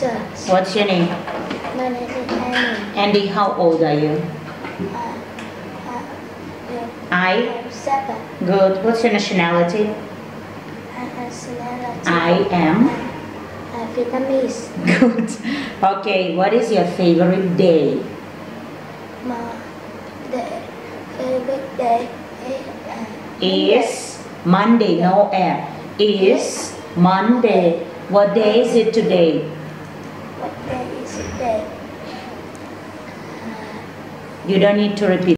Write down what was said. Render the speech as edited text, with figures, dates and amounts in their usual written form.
teacher. What's your name? My name is Annie. Andy, how old are you? I? I'm 7. Good. What's your nationality? Nationality. I am? Vietnamese. Good. Okay, what is your favorite day? My favorite day Is Monday, no air. Is Monday. What day is it today? What day is it today? You don't need to repeat.